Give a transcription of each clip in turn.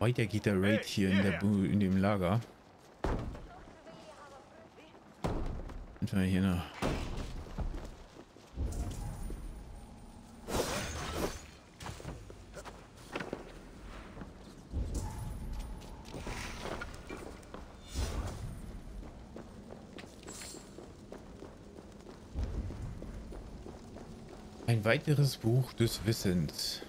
Weiter geht der Raid hier in dem Lager. Und wir hier noch. Ein weiteres Buch des Wissens.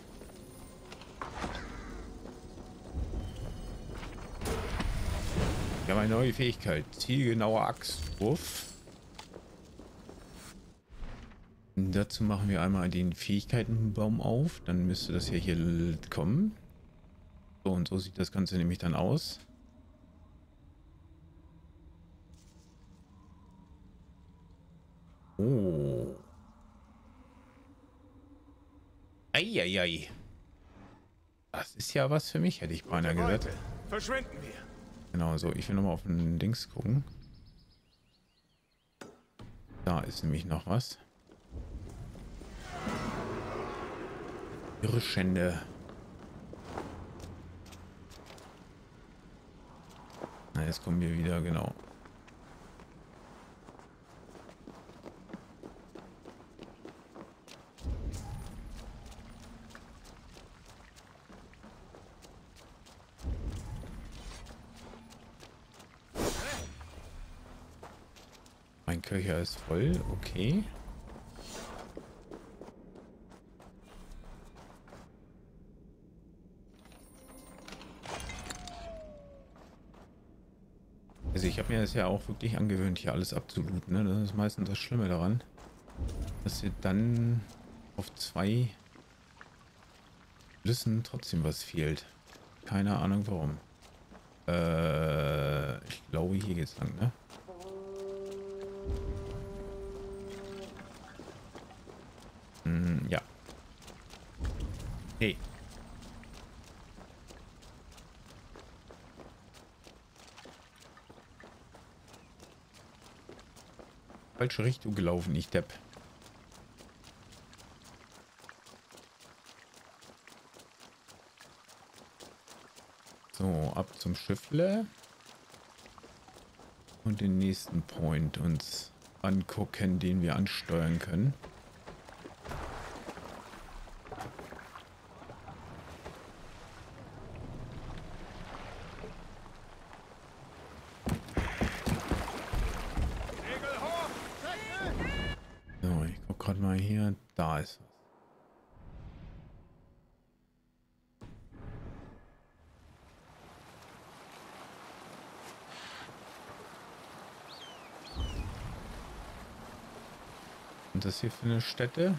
Wir haben eine neue Fähigkeit. Zielgenauer Axtwurf. Dazu machen wir einmal den Fähigkeitenbaum auf. Dann müsste das ja hier kommen. So, und so sieht das Ganze nämlich dann aus. Oh. Eieiei. Das ist ja was für mich, hätte ich beinahe gesagt. Verschwinden wir. Genau, so, ich will nochmal auf den Dings gucken. Da ist nämlich noch was. Irre Schände. Na, jetzt kommen wir wieder, genau. Mein Köcher ist voll, okay. Also ich habe mir das ja auch wirklich angewöhnt, hier alles abzulooten, ne? Das ist meistens das Schlimme daran, dass dir dann auf 2 Flüssen trotzdem was fehlt. Keine Ahnung warum. Ich glaube, hier geht's lang, ne? Ja. Hey. Falsche Richtung gelaufen, ich Depp. So, ab zum Schiffle. Und den nächsten Point uns angucken, den wir ansteuern können. So, ich guck gerade mal hier. Da ist was. Und das hier für eine Stätte?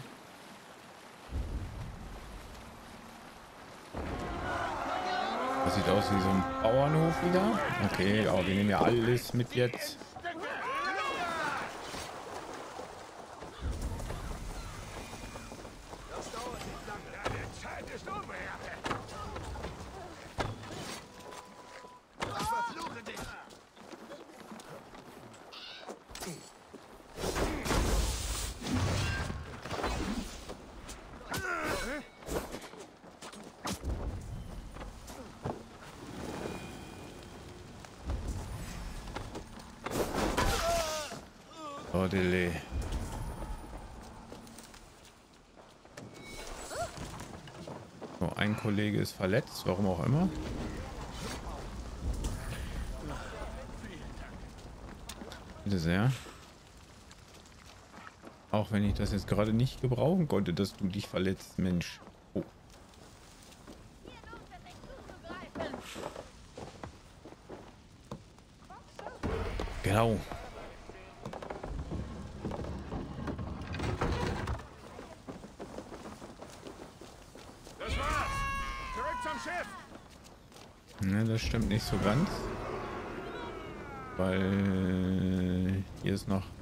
Das sieht aus wie so ein Bauernhof wieder. Okay, aber wir nehmen ja alles mit jetzt. Das dauert nicht lange. Deine Zeit ist unbeherrscht. Ich verfluche dich. Oh, Delay. So, ein Kollege ist verletzt, warum auch immer. Bitte sehr. Auch wenn ich das jetzt gerade nicht gebrauchen konnte, dass du dich verletzt, Mensch. Oh. Genau. Das war's. Zurück zum Schiff. Ne, das stimmt nicht so ganz. Weil hier ist noch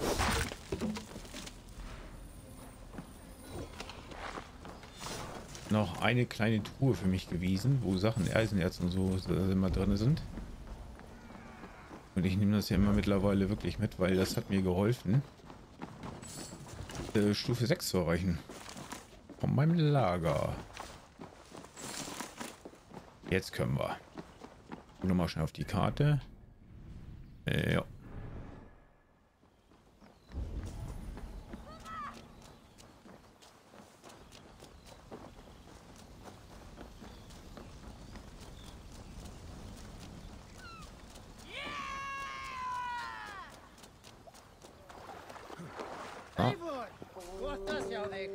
eine kleine Truhe für mich gewesen, wo Sachen Eisenerz und so immer drin sind. Und ich nehme das ja immer mittlerweile wirklich mit, weil das hat mir geholfen, Stufe 6 zu erreichen. Von meinem Lager. Jetzt können wir. Nur mal schnell auf die Karte. Ja. Wo ist das ja weg?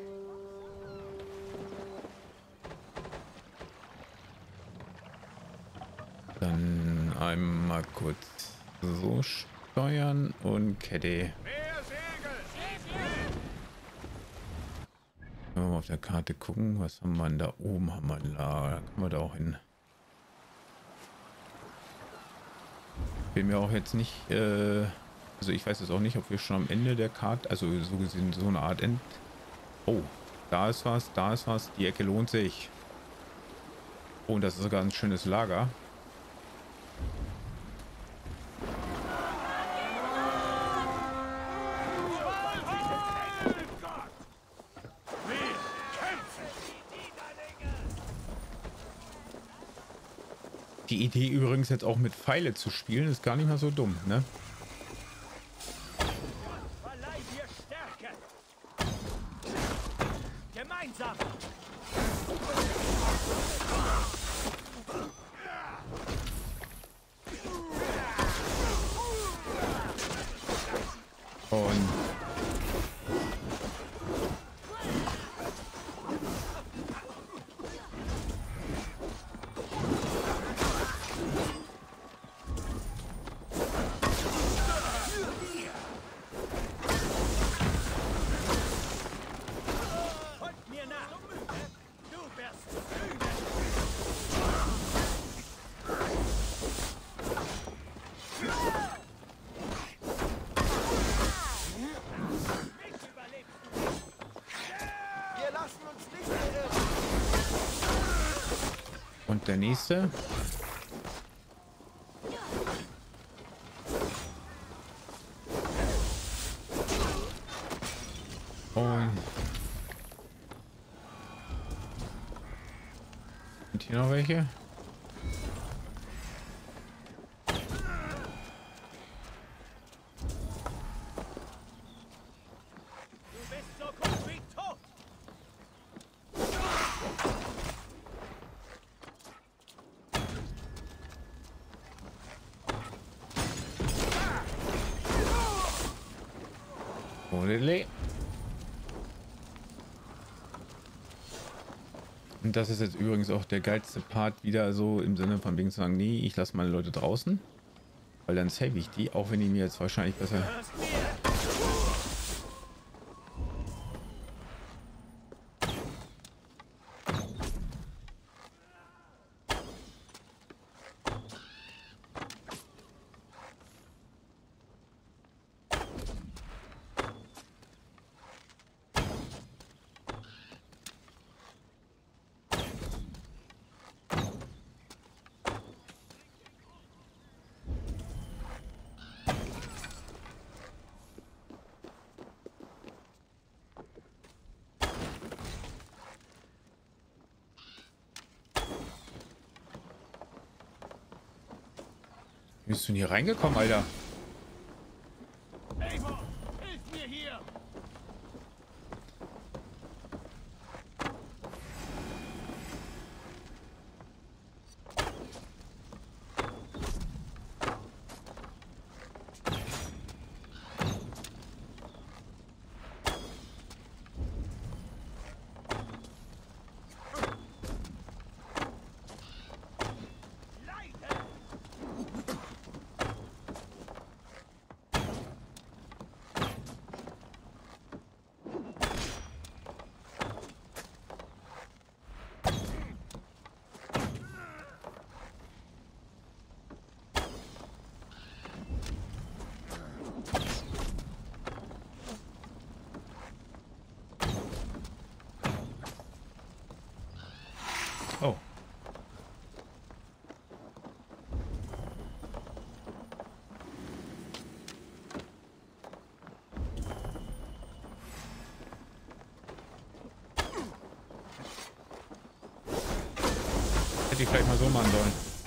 Dann einmal kurz so steuern und Kette. Mehr Segel! Wenn wir mal auf der Karte gucken, was haben wir denn da oben? Haben wir da können wir da auch hin. Bin mir auch jetzt nicht, also ich weiß jetzt auch nicht, ob wir schon am Ende der Karte, also so gesehen so eine Art End. Oh, da ist was, da ist was. Die Ecke lohnt sich. Oh, und das ist sogar ein schönes Lager. Die Idee übrigens jetzt auch mit Pfeile zu spielen, ist gar nicht mal so dumm, ne? Verleih dir Stärke! Gemeinsam! Und Folgt mir nach! Du wirst fühlen! Mich überlebst du! Wir lassen uns nicht beirren! und der nächste. Und hier noch welche? Du bist so gut wie tot! Olele. Und das ist jetzt übrigens auch der geilste Part wieder so im Sinne von wegen zu sagen, nee, ich lasse meine Leute draußen, weil dann save ich die, auch wenn die mir jetzt wahrscheinlich besser... Hörst mir? Wie bist du denn hier reingekommen, Alter? Eivor, hilf mir hier! Leite! Oh. Hätte ich vielleicht mal so machen sollen.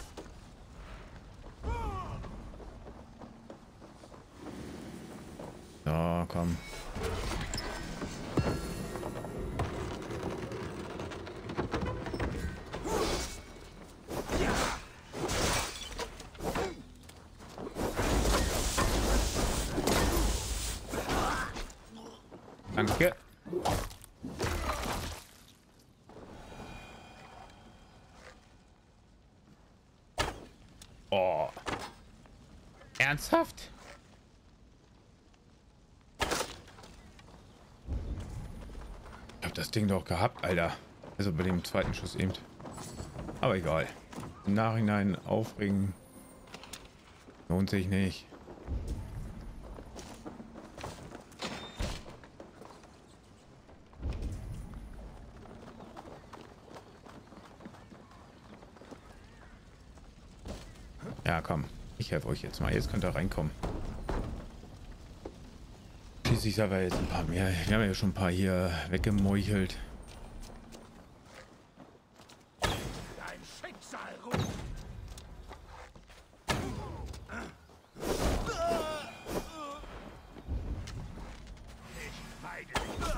Ja, komm. Danke. Oh. Ernsthaft? Ich hab das Ding doch gehabt, Alter. Also bei dem zweiten Schuss eben. Aber egal. Im Nachhinein aufregen lohnt sich nicht. Ja, komm. Ich helfe euch jetzt mal. Jetzt könnt ihr reinkommen. Schließlich aber jetzt ein paar mehr. Wir haben ja schon ein paar hier weggemeuchelt. Dein Schicksal ruft. Ich meide dich.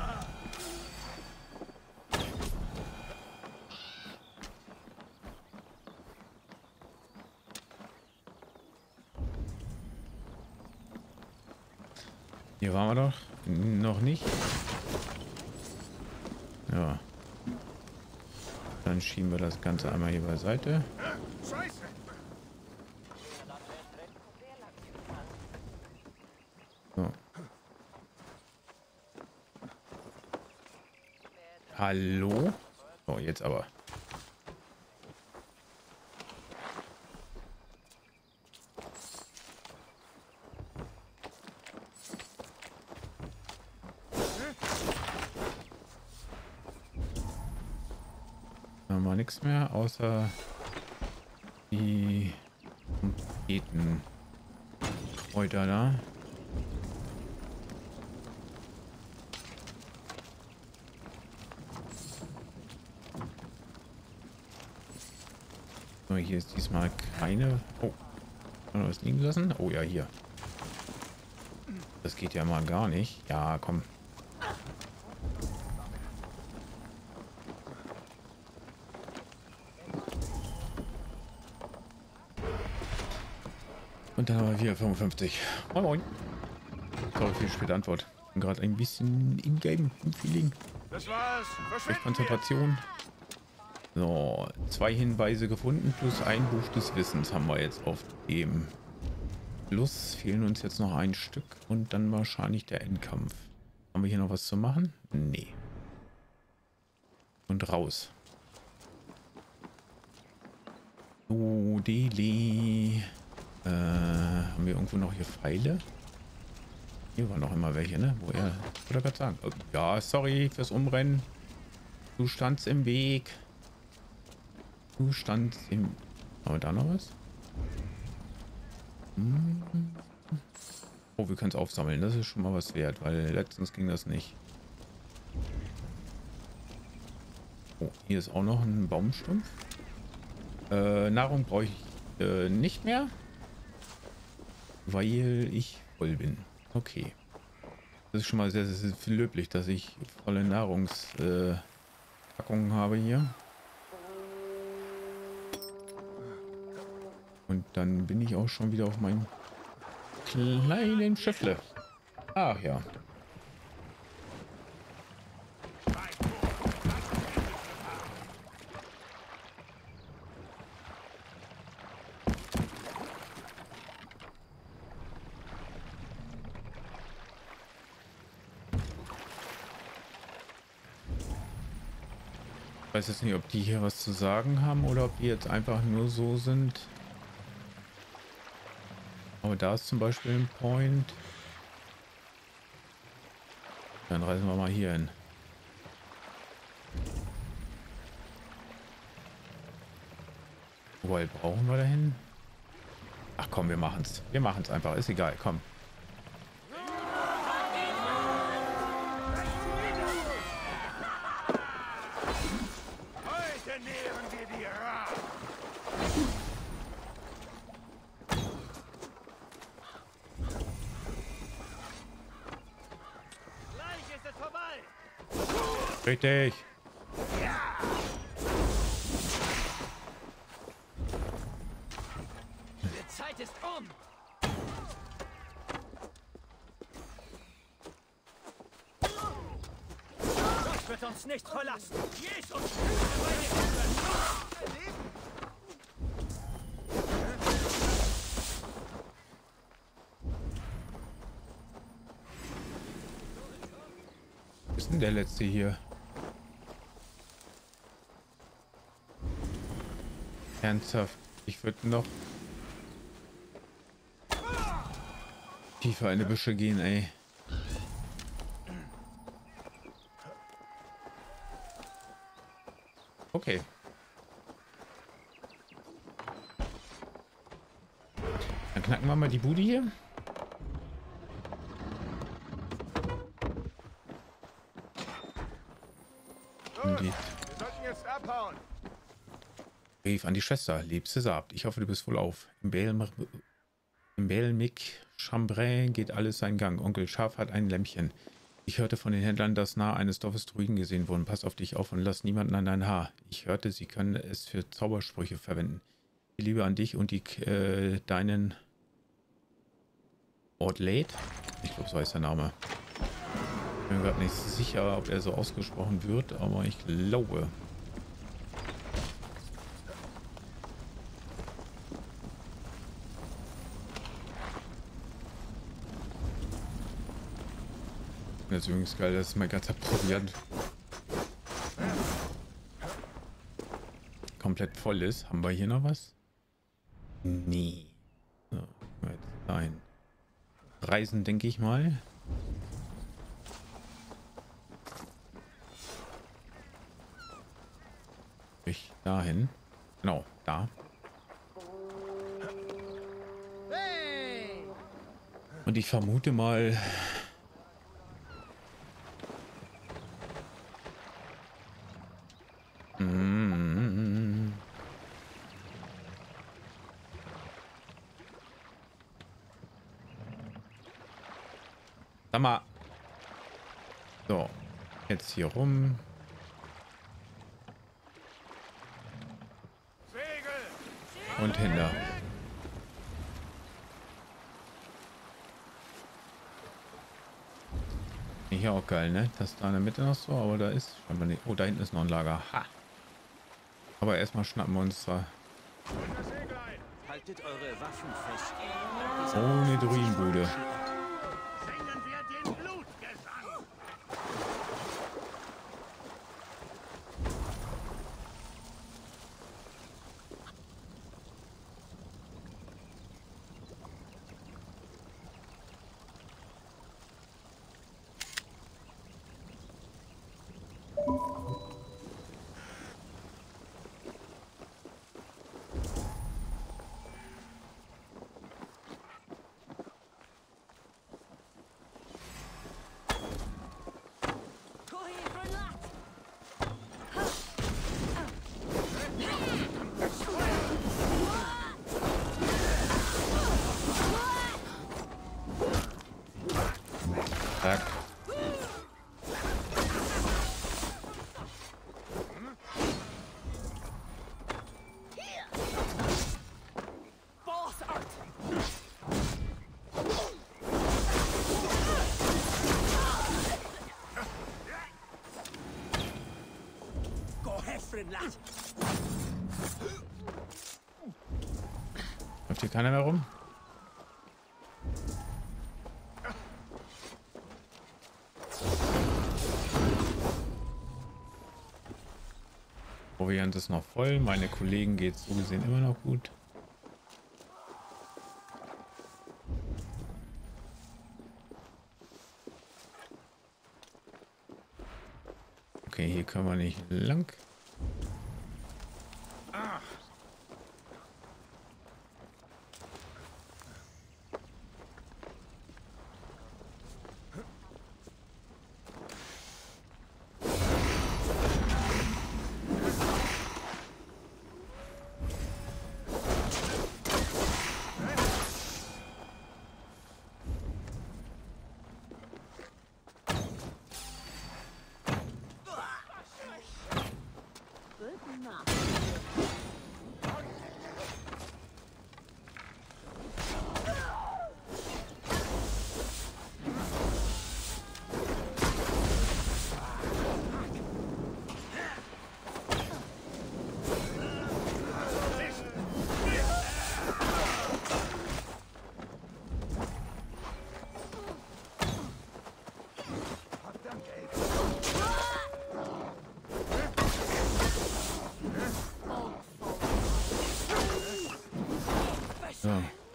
Hier waren wir doch noch nicht. Ja. Dann schieben wir das Ganze einmal hier beiseite. Scheiße. So. Hallo? So, jetzt aber. Haben wir nichts mehr, außer die Kräuter da. So, hier ist diesmal keine. Oh, haben wir was liegen lassen? Oh ja, hier. Das geht ja mal gar nicht. Ja, komm. Und dann haben wir wieder 55. Moin moin. Sorry für die späte Antwort. Ich bin gerade ein bisschen in-game im Feeling. Das war's. Durch Verschwinden wir. Konzentration. So, 2 Hinweise gefunden plus ein Buch des Wissens haben wir jetzt auf dem. Plus fehlen uns jetzt noch ein Stück und dann wahrscheinlich der Endkampf. Haben wir hier noch was zu machen? Nee. Und raus. So, Deli. Haben wir irgendwo noch hier Pfeile? Hier waren noch immer welche, ne? Wo er, oder gerade sagen? Oh, ja, sorry fürs Umrennen. Du standst im Weg. Du standst im... Haben wir da noch was? Oh, wir können es aufsammeln. Das ist schon mal was wert, weil letztens ging das nicht. Oh, hier ist auch noch ein Baumstumpf. Nahrung brauche ich nicht mehr. Weil ich voll bin. Okay. Das ist schon mal sehr, sehr viel löblich, dass ich volle Nahrungspackungen habe hier. Und dann bin ich auch schon wieder auf meinem kleinen Schiffle. Ach ja. Ich weiß jetzt nicht, ob die hier was zu sagen haben oder ob die jetzt einfach nur so sind. Aber da ist zum Beispiel ein Point. Dann reisen wir mal hier hin. Wobei brauchen wir dahin? Ach komm, wir machen es. Wir machen es einfach. Ist egal. Komm. Heute nähren wir die Ra. Richtig. Die Zeit ist um. Gott wird uns nicht verlassen. Jesus! Wo ist denn der letzte hier? Ernsthaft, ich würde noch tiefer in die Büsche gehen, ey. Okay. Dann knacken wir mal die Bude hier. Los, wir sollten jetzt abhauen. Brief an die Schwester. Liebste Sabt, ich hoffe, du bist wohl auf. Im Belmick Chambray geht alles seinen Gang. Onkel Schaf hat ein Lämpchen. Ich hörte von den Händlern, dass nahe eines Dorfes Druiden gesehen wurden. Pass auf dich auf und lass niemanden an dein Haar. Ich hörte, sie können es für Zaubersprüche verwenden. Die Liebe an dich und deinen Ortlade? Ich glaube, so heißt der Name. Ich bin mir gerade nicht sicher, ob er so ausgesprochen wird, aber ich glaube. Das ist übrigens geil, dass mein ganzer Proviant komplett voll ist. Haben wir hier noch was? Nee. So, jetzt dahin. Reisen, denke ich mal. Ich dahin. Genau, da. Und ich vermute mal... Sag mal. So, jetzt hier rum. Segel! Und hinter. Hier auch geil, ne? Das da in der Mitte noch so, aber da ist scheinbar nicht. Oh, da hinten ist noch ein Lager. Ha! Aber erstmal schnappen wir uns zwar Das Segel ein! Haltet eure Waffen fest. ohne Druidenbude. Singen wir den Blutgesang! Zack. Läuft hier keiner mehr rum? Proviant ist noch voll. Meine Kollegen geht es so gesehen immer noch gut. Okay, hier können wir nicht lang. So.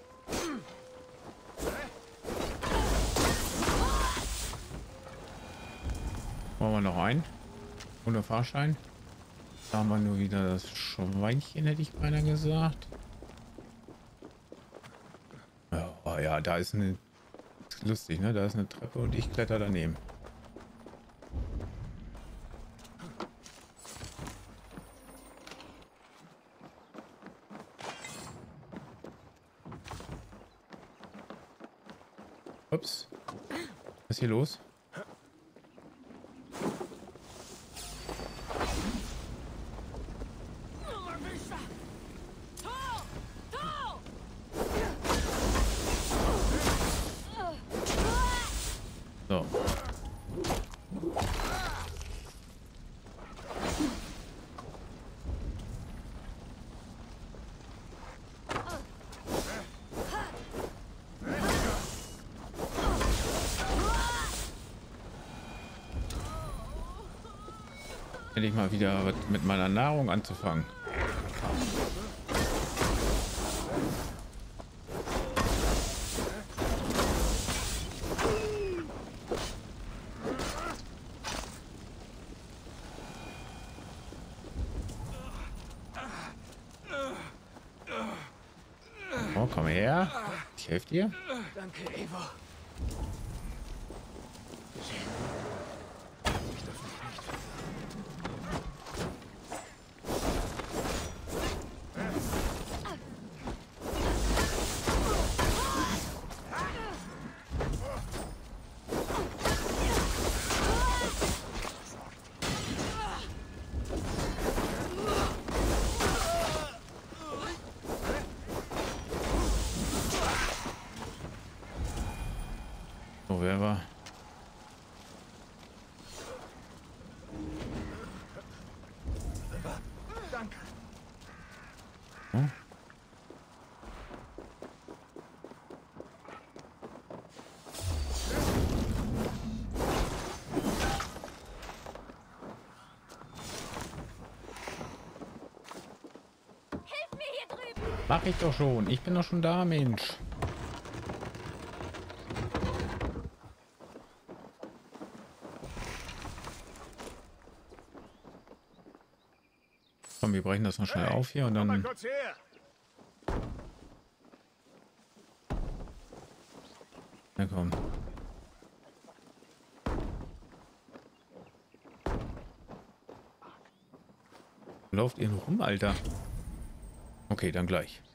Wollen wir noch ein? Ohne Fahrschein. Da haben wir nur wieder das Schweinchen, hätte ich beinahe gesagt. Oh ja, da ist eine... Lustig, ne? Da ist eine Treppe und ich kletter daneben. Ups. Was ist hier los? So. Endlich mal wieder was mit meiner Nahrung anzufangen. Oh, komm her. Ich helfe dir. Danke, Evo. So, wer war? Danke. Hm? Hilf mir hier drüben! Mach ich doch schon. Ich bin doch schon da, Mensch. Komm, wir brechen das noch schnell auf hier und Komm mal dann... kurz her. Na komm. Lauft ihr noch rum, Alter? Okay, dann gleich.